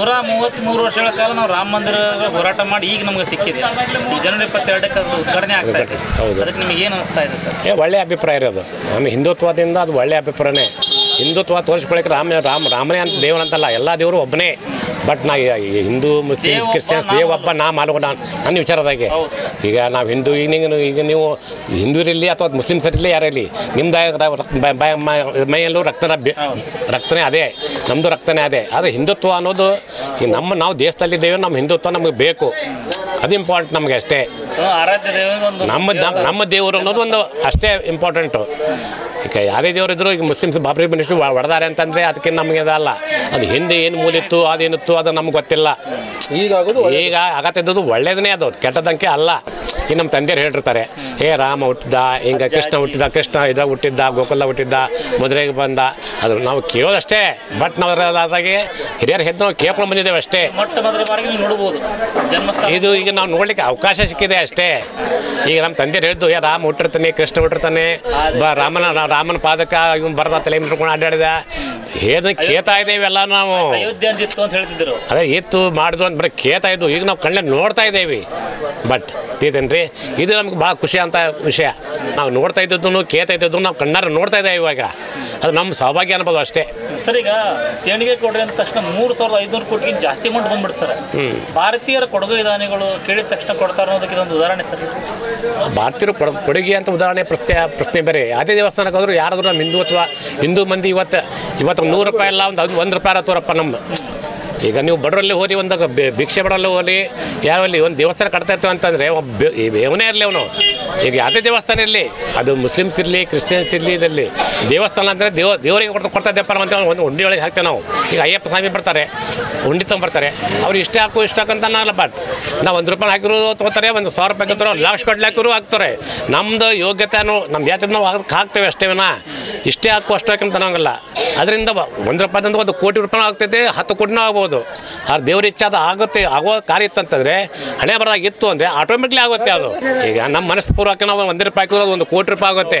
133 ವರ್ಷಗಳ ಕಾಲ ನಾವು ರಾಮ ಮಂದಿರ ಹೋರಾಟ ಮಾಡಿ ಈಗ ನಮಗೆ ಸಿಕ್ಕಿದೆ. ಈ ಜನವರಿ 22ಕ್ಕೆ ಅದು ಉದ್ಘಾಟನೆ ಆಗ್ತಾ ಇದೆ. ಅದಕ್ಕೆ ನಿಮಗೆ ಏನು ಅನಿಸ್ತಾ ಇದೆ ಸರ್? ಒಳ್ಳೆಯ ಅಭಿಪ್ರಾಯ ಇರೋದು. ನಮ್ಮ ಹಿಂದುತ್ವದಿಂದ ಅದು ಒಳ್ಳೆಯ ಅಭಿಪ್ರಾಯನೇ. ಹಿಂದುತ್ವ ತೋರಿಸ್ಕೊಳ್ಳೋಕೆ ರಾಮನೇ ಅಂತ ದೇವರಂತಲ್ಲ, ಎಲ್ಲ ದೇವರು ಒಬ್ಬನೇ. ಬಟ್ ನಾ ಹಿಂದೂ ಮುಸ್ಲಿಮ್ಸ್ ಕ್ರಿಶ್ಚಿಯನ್ಸ್ ದೇವೊಬ್ಬ ನಾ ಮಾಲು ನನ್ನ ವಿಚಾರದಾಗೆ. ಈಗ ನಾವು ಹಿಂದೂ ಈಗ ನೀವು ಹಿಂದೂರಿರಲಿ ಅಥವಾ ಮುಸ್ಲಿಮ್ಸರಿರಲಿ ಯಾರಿರಲಿ, ನಿಮ್ದು ಮೈಯಲ್ಲೂ ರಕ್ತನೇ ಅದೇ, ನಮ್ಮದು ರಕ್ತನೇ ಅದೇ. ಆದರೆ ಹಿಂದುತ್ವ ಅನ್ನೋದು ನಾವು ದೇಶದಲ್ಲಿದ್ದೇವೆ, ನಮ್ಮ ಹಿಂದುತ್ವ ನಮಗೆ ಬೇಕು, ಅದು ಇಂಪಾರ್ಟೆಂಟ್ ನಮಗೆ ಅಷ್ಟೇ. ನಮ್ಮ ದೇವರು ಅನ್ನೋದು ಒಂದು ಅಷ್ಟೇ ಇಂಪಾರ್ಟೆಂಟು. ಈಗ ಯಾವುದೇ ದೇವರಿದ್ರು ಈಗ ಮುಸ್ಲಿಮ್ಸ್ ಬಾಬ್ರಿ ಮನುಷ್ಯರು ಹೊಡೆದಾರೆ ಅಂತಂದರೆ ಅದಕ್ಕೆ ನಮಗೆ ಅದಲ್ಲ, ಅದು ಹಿಂದೆ ಏನು ಮೂಲಿತ್ತು ಅದೇನಿತ್ತು ಅದು ನಮ್ಗೆ ಗೊತ್ತಿಲ್ಲ. ಈಗ ಆಗತ್ತಿದ್ದು ಒಳ್ಳೇದನ್ನೇ, ಅದು ಕೆಟ್ಟದಂಕೆ ಅಲ್ಲ. ಈಗ ನಮ್ಮ ತಂದೆಯರು ಹೇಳಿರ್ತಾರೆ, ರಾಮ ಹುಟ್ಟಿದ್ದ, ಹಿಂಗೆ ಕೃಷ್ಣ ಹುಟ್ಟಿದ್ದ, ಕೃಷ್ಣ ಇದಾಗ ಹುಟ್ಟಿದ್ದ, ಗೋಕುಲ ಹುಟ್ಟಿದ್ದ, ಮದುವೆಗೆ ಬಂದ, ಅದು ನಾವು ಕೇಳೋದಷ್ಟೇ. ಬಟ್ ನಾವು ಅದಾಗೆ ಹಿರಿಯರು ಹೆದ್ದು ನಾವು ಕೇಳ್ಕೊಂಡು ಬಂದಿದ್ದೇವೆ ಅಷ್ಟೇ. ಇದು ಈಗ ನಾವು ನೋಡ್ಲಿಕ್ಕೆ ಅವಕಾಶ ಸಿಕ್ಕಿದೆ ಅಷ್ಟೇ. ಈಗ ನಮ್ಮ ತಂದೆಯರು ಹೇಳಿದ್ದು, ರಾಮ ಹುಟ್ಟಿರ್ತಾನೆ, ಕೃಷ್ಣ ಹುಟ್ಟಿರ್ತಾನೆ, ರಾಮನ ಪಾದಕ ಇವನು ಬರದ ತಲೆ ಮುಟ್ಕೊಂಡು ಅಡ್ಡಾಡಿದ, ಏನು ಕೇಳ್ತಾ ಇದ್ದೇವೆ ಎಲ್ಲ ನಾವು. ಅದೇ ಇತ್ತು ಮಾಡಿದ್ರು ಅಂತ ಬರೀ ಕೇಳ್ತಾ ಇದ್ದು, ಈಗ ನಾವು ಕಣ್ಣಲ್ಲಿ ನೋಡ್ತಾ ಇದ್ದೇವೆ. ಬಟ್ ಇದೇನ್ರಿ, ಇದು ನಮ್ಗೆ ಭಾಳ ಖುಷಿ ಅಂತ ವಿಷಯ. ನಾವು ನೋಡ್ತಾ ಇದ್ದದ್ದು ಕೇಳ್ತಾ ಇದ್ದದ್ದು ನಾವು ಕಣ್ಣಾರ ನೋಡ್ತಾ ಇದ್ದೇವೆ ಇವಾಗ. ಅದು ನಮ್ಮ ಸೌಭಾಗ್ಯ ಅನ್ಬೋದು ಅಷ್ಟೇ. ಸರ್, ಈಗ ದೇಣಿಗೆ ಕೊಡ್ರಿ ಅಂದ ತಕ್ಷಣ 3,500 ಕೋಟಿಗೆ ಜಾಸ್ತಿ ಅಮೌಂಟ್ ಬಂದ್ಬಿಡ್ತು ಸರ್. ಭಾರತೀಯರ ಕೊಡುಗೆ ವಿಧಾನಿಗಳು ಕೇಳಿದ ತಕ್ಷಣ ಕೊಡ್ತಾರೆ ಅನ್ನೋದಕ್ಕೆ ಇದೊಂದು ಉದಾಹರಣೆ ಸರ್. ಭಾರತೀಯರು ಕೊಡುಗೆ ಅಂತ ಉದಾಹರಣೆ ಪ್ರಶ್ನೆ ಬೇರೆ. ಯಾವುದೇ ದೇವಸ್ಥಾನಕ್ಕೆ ಹೋದ್ರು ಯಾರಾದರೂ ನಮ್ಮ ಹಿಂದೂ ಮಂದಿ ಇವತ್ತು ₹100 ಇಲ್ಲ, ಒಂದು ₹1 ತೋರಪ್ಪ ನಮ್ಮ. ಈಗ ನೀವು ಬಡವರಲ್ಲಿ ಹೋಗಿ ಒಂದು ಭಿಕ್ಷೆ ಬಡವರಲ್ಲಿ ಹೋಗಿ ಯಾರಲ್ಲಿ ಒಂದು ದೇವಸ್ಥಾನ ಕಟ್ತಾ ಇತ್ತು ಅಂತಂದರೆ ಇವನೇ ಇರಲಿ ಅವನು. ಈಗ ಯಾವುದೇ ದೇವಸ್ಥಾನ ಇರಲಿ, ಅದು ಮುಸ್ಲಿಮ್ಸ್ ಇರಲಿ, ಕ್ರಿಶ್ಚಿಯನ್ಸ್ ಇರಲಿ, ಇದರಲ್ಲಿ ದೇವಸ್ಥಾನ ಅಂದರೆ ದೇವರಿಗೆ ಕೊಡ್ತಾ ಇದ್ದಪ್ಪ ಅಂತ ಒಂದು ಉಂಡಿ ಒಳಗೆ ಹಾಕ್ತೇವೆ ನಾವು. ಈಗ ಅಯ್ಯಪ್ಪ ಸ್ವಾಮಿ ಬರ್ತಾರೆ, ಉಂಡಿ ತೊಗೊಂಬರ್ತಾರೆ, ಅವ್ರು ಇಷ್ಟ ಹಾಕಂತ ಅನ್ನಲ್ಲ. ಬಟ್ ನಾವು ₹1 ಹಾಕಿರೋ ತೊಗೋತಾರೆ, ₹1,000 ಹಾಕಿದ್ರು, ಲಕ್ಷ ಗಟ್ಟಲೆ ಹಾಕಿದ್ರು ಹಾಕ್ತಾರೆ. ನಮ್ಮದು ಯೋಗ್ಯತೆ ನಮ್ಮ ಜಾತಿ ನಾವು ಹಾಕ್ತೇವೆ ಅಷ್ಟೇನಾ, ಇಷ್ಟೇ ಅಷ್ಟು ಹಾಕಂತ ಅನ್ನೋಂಗಿಲ್ಲ. ಅದರಿಂದ ₹1 ಒಂದು ₹1 ಕೋಟಿ ಆಗ್ತೈತೆ, 10 ಕೋಟಿನೂ ಆಗ್ಬೋದು. ಆ ದೇವ್ರ ಇಚ್ಛೆ ಅದು ಆಗೋ ಕಾರ್ಯ ಇತ್ತಂತಂದರೆ, ಹಣೆ ಬರದಾಗಿತ್ತು ಅಂದರೆ ಆಟೋಮೆಟಿಕ್ಲಿ ಆಗುತ್ತೆ ಅದು. ಈಗ ನಮ್ಮ ಮನಸ್ಪೂರ್ವಕ ನಾವು ₹1 ಹಾಕಿರೋದು ₹1 ಕೋಟಿ ಆಗುತ್ತೆ.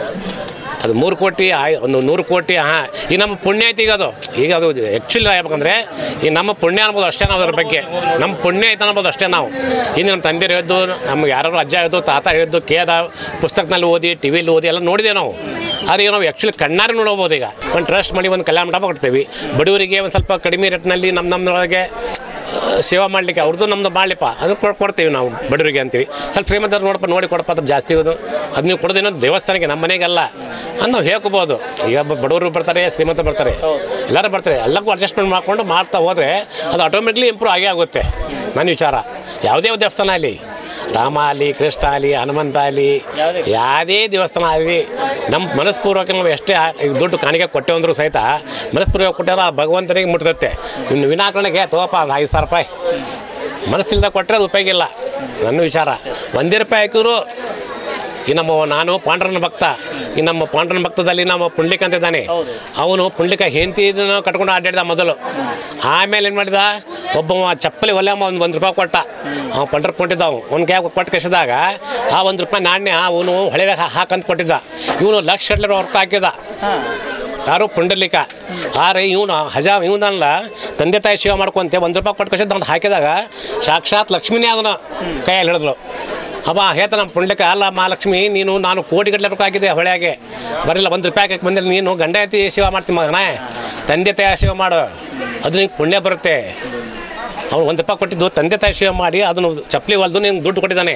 ಅದು 3 ಕೋಟಿ, ಒಂದು 100 ಕೋಟಿ. ಈ ನಮ್ಮ ಪುಣ್ಯ ಐತಿ. ಈಗ ಅದು ಆ್ಯಕ್ಚುಲಿ ಹೇಳ್ಬೇಕಂದ್ರೆ ಈ ನಮ್ಮ ಪುಣ್ಯ ಅನ್ಬೋದು ಅಷ್ಟೇ. ನಾವು ಅದ್ರ ಬಗ್ಗೆ ನಮ್ಮ ಪುಣ್ಯ ಐತೆ ಅನ್ಬೋದು ಅಷ್ಟೇ. ನಾವು ಇನ್ನು ನಮ್ಮ ತಂದೆರು ಹೇಳಿದ್ದು, ನಮ್ಗೆ ಯಾರು ಅಜ್ಜ ಹೇಳಿದ್ದು, ತಾತ ಹೇಳಿದ್ದು, ಕೇದ ಪುಸ್ತಕದಲ್ಲಿ ಓದಿ, ಟಿ ವಿಲಿ ಓದಿ ಎಲ್ಲ ನೋಡಿದೆ ನಾವು. ಆದರೆ ನಾವು ಆ್ಯಕ್ಚುಲಿ ಕಣ್ಣಾರೆ ನೋಡ್ಬೋದು. ಈಗ ಒಂದು ಟ್ರಸ್ಟ್ ಮಾಡಿ ಒಂದು ಕಲ್ಯಾಣ ಮಂಟಪ ಕೊಡ್ತೀವಿ, ಬಡವರಿಗೆ ಒಂದು ಸ್ವಲ್ಪ ಕಡಿಮೆ ರೇಟ್ನಲ್ಲಿ ನಮ್ಮೊಳಗೆ ಸೇವಾ ಮಾಡಲಿಕ್ಕೆ ಅವ್ರದ್ದು ನಮ್ಮದು ಮಾಡಲಿಪ್ಪ, ಅದನ್ನು ಕೊಡ್ತೀವಿ ನಾವು ಬಡವರಿಗೆ ಅಂತೀವಿ. ಸ್ವಲ್ಪ ಶ್ರೀಮಂತರು ನೋಡಿ ಕೊಡಪ್ಪ, ಅದು ಜಾಸ್ತಿ ಅದು ನೀವು ಕೊಡೋದು ಇನ್ನೊಂದು ದೇವಸ್ಥಾನಕ್ಕೆ, ನಮ್ಮ ಮನೆಗೆಲ್ಲ ಅಂತ ನಾವು ಹೇಳ್ಕೋಬೋದು. ಈಗ ಬಡವರು ಬರ್ತಾರೆ, ಶ್ರೀಮಂತ ಬರ್ತಾರೆ, ಎಲ್ಲರೂ ಬರ್ತಾರೆ, ಎಲ್ಲಕ್ಕೂ ಅಡ್ಜಸ್ಟ್ಮೆಂಟ್ ಮಾಡ್ಕೊಂಡು ಮಾಡ್ತಾ ಹೋದರೆ ಅದು ಆಟೋಮೆಟಿಕ್ಲಿ ಇಂಪ್ರೂವ್ ಆಗೇ ಆಗುತ್ತೆ. ನನ್ನ ವಿಚಾರ ಯಾವುದೇ ದೇವಸ್ಥಾನ ಆಗಲಿ, ರಾಮ ಆಗಲಿ, ಕೃಷ್ಣ ಆಗಲಿ, ಹನುಮಂತ ಆಗಲಿ, ಯಾವುದೇ ದೇವಸ್ಥಾನ ಆಗಲಿ, ನಮ್ಮ ಮನಸ್ಪೂರ್ವಕ ನಾವು ಎಷ್ಟೇ ದುಡ್ಡು ಕಾಣಿಕೆ ಕೊಟ್ಟೆವಂದ್ರೂ ಸಹಿತ ಮನಸ್ಪೂರ್ವಕ ಕೊಟ್ಟರೆ ಆ ಭಗವಂತನಿಗೆ ಮುಟ್ತತ್ತೆ. ಇನ್ನು ವಿನಾಕಾರಣಕ್ಕೆ ತಗೋಪ್ಪ ಒಂದು ₹5,000 ಮನಸ್ಸಿಲ್ದ ಕೊಟ್ಟರೆ ಅದು ಉಪಯೋಗ ಇಲ್ಲ. ನನ್ನ ವಿಚಾರ ₹1 ಹಾಕಿದ್ರು. ಈ ನಾನು ಪಾಂಡ್ರನ ಭಕ್ತ. ಈ ನಮ್ಮ ಪಾಂಡ್ರನ ಭಕ್ತದಲ್ಲಿ ನಮ್ಮ ಪುಂಡ್ಲಿಕ ಅಂತ ಇದ್ದಾನೆ. ಅವನು ಪುಂಡ್ಲಿಕ ಹೆಂಡತಿಯನ್ನು ಕಟ್ಕೊಂಡು ಅಡ್ಡಾಡಿದ ಮೊದಲು. ಆಮೇಲೆ ಏನು ಮಾಡಿದ, ಒಬ್ಬ ಚಪ್ಪಲಿ ಒಲೆ ₹1 ಕೊಟ್ಟ. ಅವ್ನು ಪಂಡ್ರಕ್ಕೆ ಕೊಟ್ಟಿದ್ದ. ಅವ್ನು ಕ್ಯಾಬ್ ಕೊಟ್ಟು ಕಸಿದಾಗ ಆ ₹1 ನಾಣ್ಯ ಅವನು ಹೊಳೆದಾಗ ಹಾಕಂತ ಕೊಟ್ಟಿದ್ದ. ಇವನು ಲಕ್ಷ ಗಟ್ಟಲೆ ವರ್ಕ್ ಹಾಕಿದ. ಯಾರು ಪುಂಡಲಿಕ. ಆದ್ರೆ ಇವನಲ್ಲ ತಂದೆ ತಾಯಿ ಸೇವೆ ಮಾಡ್ಕೊಂತೆ ₹1 ಕೊಟ್ಟು ಕಸಿದ. ಅವ್ನು ಹಾಕಿದಾಗ ಸಾಕ್ಷಾತ್ ಲಕ್ಷ್ಮಿನೇ ಅದನ್ನು ಕೈಯಲ್ಲಿ ಹಿಡಿದ್ಲು. ಅವ ಹೇಳ್ತಾ ನಮ್ಮ ಪುಂಡ್ಲಿಕ, ಅಲ್ಲ ಮಹಾಲಕ್ಷ್ಮಿ, ನಾನು ಕೋಟಿಗಟ್ಟಲೆ ರೊಕ್ಕ ಹಾಕಿದ್ದೆ ಹೊಳೆಯಾಗೆ, ಬರಲಿಲ್ಲ ₹1 ಹಾಕಕ್ಕೆ ಬಂದಿಲ್ಲ. ನೀನು ಗಂಡ ಐತಿ ಸೇವೆ ಮಾಡ್ತೀನಿ ಮಗನೇ, ತಂದೆ ತಾಯಿ ಸೇವೆ ಮಾಡು, ಅದು ನಿಂಗೆ ಪುಣ್ಯ ಬರುತ್ತೆ. ಅವ್ನು ₹1 ಕೊಟ್ಟಿದ್ದು ತಂದೆ ತಾಯಿ ಸೇವೆ ಮಾಡಿ ಅದನ್ನು ಚಪ್ಪಲಿ ಹೊಲ್ದು ನಿಮ್ಗೆ ದುಡ್ಡು ಕೊಟ್ಟಿದ್ದಾನೆ.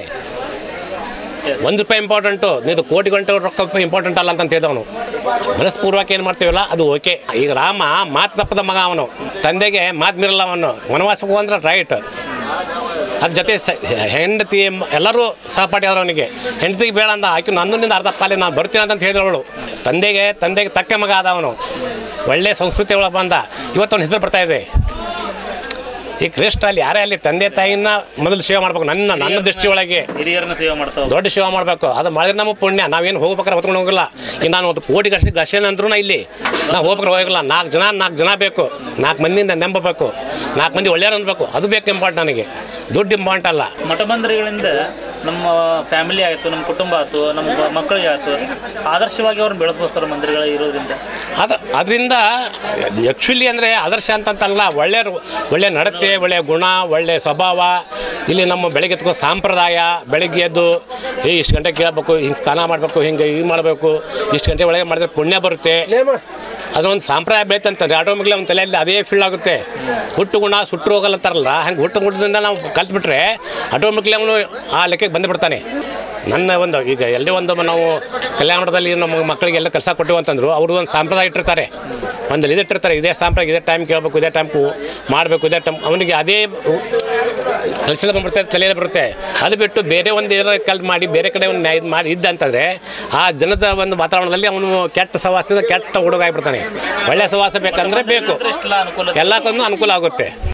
₹1 ಇಂಪಾರ್ಟೆಂಟು, ನೀವು ಕೋಟಿ ಗಂಟೆ ರೊಕ್ಕ ಇಂಪಾರ್ಟೆಂಟ್ ಅಲ್ಲ ಅಂತ ಹೇಳಿದವನು. ಮನಸ್ಪೂರ್ವಕ ಏನು ಮಾಡ್ತೀವಲ್ಲ ಅದು ಓಕೆ. ಈಗ ರಾಮ ಮಾತು ತಪ್ಪದ ಮಗ, ಅವನು ತಂದೆಗೆ ಮಾತು ಮೀರಲ್ಲ. ಅವನು ವನವಾಸಕ್ಕೆ ಹೋಗಂದ್ರೆ ರೈಟ್. ಅದ್ರ ಜೊತೆ ಹೆಂಡತಿ ಎಲ್ಲರೂ ಸಹಪಾಠಿ ಆದ್ರು ಅವನಿಗೆ. ಹೆಂಡತಿಗೆ ಬೇಡ ಅಂದ, ಆಕೆ ನನ್ನಿಂದ ಅರ್ಧ ಪಾಲಿ ನಾನು ಬರ್ತೀನಿ ಅಂತ ಹೇಳಿದವಳು. ತಂದೆಗೆ ತಕ್ಕ ಮಗ ಆದ ಅವನು, ಒಳ್ಳೆ ಸಂಸ್ಕೃತಿ ಒಳಗೆ ಬಂದ. ಇವತ್ತು ಅವನ ಹೆಸರು ಬರ್ತಾಯಿದೆ. ಈ ಕೃಷ್ಣ ಅಲ್ಲಿ ಯಾರೇ ಅಲ್ಲಿ ತಂದೆ ತಾಯಿನ ಮೊದಲು ಸೇವೆ ಮಾಡ್ಬೇಕು. ನನ್ನ ದೃಷ್ಟಿ ಒಳಗೆ ಹಿರಿಯರನ್ನ ಸೇವೆ ಮಾಡ್ತಾವೆ, ದೊಡ್ಡ ಸೇವೆ ಮಾಡಬೇಕು. ಅದು ಮಾಡಿದ್ರೆ ನಮ್ಮ ಪುಣ್ಯ. ನಾವೇನು ಹೋಗ್ಬೇಕಾದ್ರೆ ಹೊತ್ಕೊಂಡು ಹೋಗಿಲ್ಲ. ಈಗ ನಾನು ಒಂದು ಕೋಟಿ ಘರ್ಷಣೆ ಅಂದ್ರೂ ಇಲ್ಲಿ ನಾವು ಹೋಗ್ಬೇಕಾರೆ ಹೋಗಿಲ್ಲ. 4 ಜನ ಬೇಕು, 4 ಮಂದಿಯಿಂದ ನಂಬಬೇಕು, 4 ಮಂದಿ ಒಳ್ಳೆಯರು ಅನ್ಬೇಕು. ಅದು ಬೇಕು ಇಂಪಾರ್ಟೆಂಟ್ ನನಗೆ, ದುಡ್ಡು ಇಂಪಾರ್ಟೆಂಟ್ ಅಲ್ಲ. ಮಠಬಂಧರಿಗಳಿಂದ ನಮ್ಮ ಫ್ಯಾಮಿಲಿ ಆಯಿತು, ನಮ್ಮ ಕುಟುಂಬ ಆಯಿತು, ನಮ್ಮ ಮಕ್ಕಳಿಗೆ ಆಯಿತು, ಆದರ್ಶವಾಗಿ ಅವ್ರನ್ನ ಬೆಳೆಸ್ಬೋದು ಸರ್ ಮಂದಿರಗಳು ಇರೋದ್ರಿಂದ. ಅದರಿಂದ ಆ್ಯಕ್ಚುಲಿ ಅಂದರೆ ಆದರ್ಶ ಅಂತಂತಲ್ಲ, ಒಳ್ಳೆ ನಡತೆ, ಒಳ್ಳೆಯ ಗುಣ, ಒಳ್ಳೆಯ ಸ್ವಭಾವ, ಇಲ್ಲಿ ನಮ್ಮ ಬೆಳಗ್ಗೆ ಎತ್ಕೋ ಸಾಂಪ್ರದಾಯ, ಬೆಳಗ್ಗೆ ಎದ್ದು ಇಷ್ಟು ಗಂಟೆಗೆ ಕೇಳಬೇಕು, ಹಿಂಗೆ ಸ್ನಾನ ಮಾಡಬೇಕು, ಹಿಂಗೆ ಇದು ಮಾಡಬೇಕು, ಇಷ್ಟು ಗಂಟೆ ಒಳಗೆ ಮಾಡಿದ್ರೆ ಪುಣ್ಯ ಬರುತ್ತೆ, ಅದೊಂದು ಸಾಂಪ್ರದಾಯ ಬೆಳೀತಂತಂದ್ರೆ ಆಟೋಮೆಟಿಕ್ಲಿ ಒಂದು ತಲೆಯಲ್ಲಿ ಅದೇ ಫೀಲ್ ಆಗುತ್ತೆ. ಹುಟ್ಟು ಗುಣ ಸುಟ್ಟರು ಹೋಗಲ್ಲ ಅಂತಾರಲ್ಲ, ಹಂಗೆ ಹುಟ್ಟು ಗುಣದಿಂದ ನಾವು ಕಲ್ತ್ಬಿಟ್ರೆ ಆಟೋಮೆಟಿಕ್ಲಿ ಅವನು ಆ ಲೆಕ್ಕಕ್ಕೆ ಬಂದುಬಿಡ್ತಾನೆ. ನನ್ನ ಒಂದು ಈಗ ಎಲ್ಲೇ ಒಂದು ನಾವು ಕಲ್ಯಾಣ ಮಠದಲ್ಲಿ ನಮ್ಮ ಮಕ್ಕಳಿಗೆಲ್ಲ ಕೆಲಸ ಕೊಟ್ಟಿವಿ ಅಂತಂದ್ರು ಅವರು ಒಂದು ಸಾಂಪ್ರದಾಯ ಇಟ್ಟಿರ್ತಾರೆ, ಒಂದು ಇದಿಟ್ಟಿರ್ತಾರೆ, ಇದೇ ಸಾಂಪ್ರದಾಯ, ಇದೇ ಟೈಮ್ ಕೇಳಬೇಕು, ಇದೇ ಟೈಮ್ಗೂ ಮಾಡಬೇಕು, ಇದೇ ಟೈಮ್ ಅವನಿಗೆ ಅದೇ ಕೆಲಸದ ಬಂದ್ಬಿಡ್ತಾರೆ, ತಲೆಯಲ್ಲಿ ಬರುತ್ತೆ. ಅದು ಬಿಟ್ಟು ಬೇರೆ ಒಂದು ಏನಾರು ಕಲ್ತು ಮಾಡಿ ಬೇರೆ ಕಡೆ ಒಂದು ಇದು ಮಾಡಿ ಇದ್ದ ಅಂತಂದರೆ ಆ ಜನದ ಒಂದು ವಾತಾವರಣದಲ್ಲಿ ಅವನು ಕೆಟ್ಟ ಸವಾಸದಿಂದ ಕೆಟ್ಟ ಹುಡುಗ ಆಗಿಬಿಡ್ತಾನೆ. ಒಳ್ಳೆಯ ಸವಾಸ ಬೇಕಂದರೆ ಬೇಕು, ಎಲ್ಲಕ್ಕೊಂದು ಅನುಕೂಲ ಆಗುತ್ತೆ.